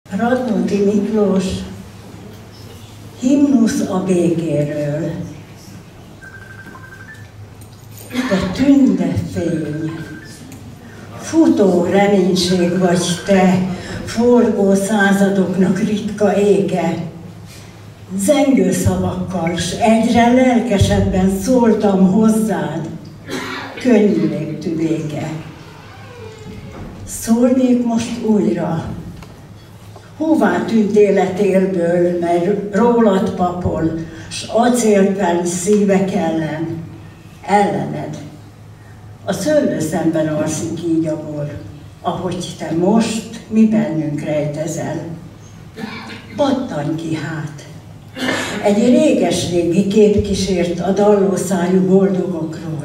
Radnóti Miklós, himnusz a békéről. Te tündefény, futó reménység vagy te, forgó századoknak ritka éke. Zengő szavakkal, s egyre lelkesebben szóltam hozzád, könnyű léptű béke. Szólnék most újra, hová tűnt életélből, mert rólad papol, s acélpen szívek ellened. A szőlő szemben alszik így a bor, ahogy te most mi bennünk rejtezel. Pattanj ki hát! Egy réges-régi kép kísért a dallószájú boldogokról.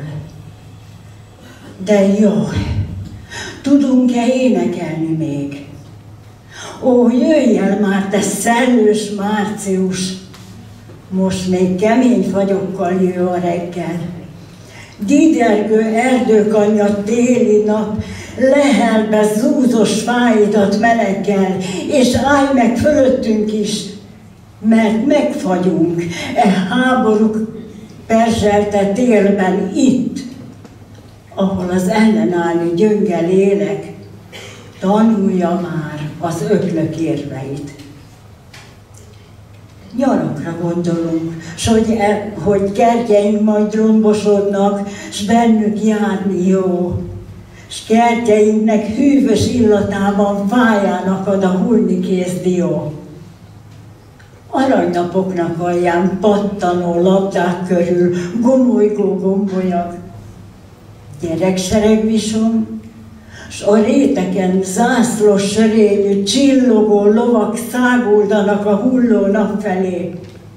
De jaj, tudunk-e énekelni még? Ó, jöjj el már, te szellős március! Most még kemény fagyokkal jő a reggel. Didergő erdőkanyja téli nap, lehel be zúzos fáidat meleggel, és állj meg fölöttünk is, mert megfagyunk e háborúk perzselte térben itt, ahol az ellenállni gyönge lélek tanulja már az öklök érveit. Nyarakra gondolunk, s hogy kertjeink majd rombosodnak, s bennük járni jó, s kertjeinknek hűvös illatában fájának ad a hullni kész dió. Aranynapoknak alján pattanó labdák körül gomolygó gombolyag, gyerekseregvisom, s a réteken zászlós sörényű, csillogó lovak száguldanak a hulló nap felé.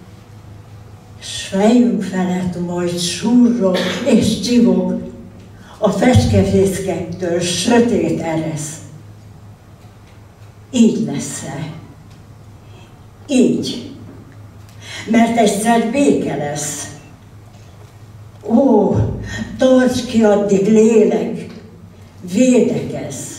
S fejünk felett majd surrog és csivog a fecskefészkektől sötét eresz. Így lesz-e? Így. Mert egyszer béke lesz. Ó, tarts ki addig lélek, védekezz!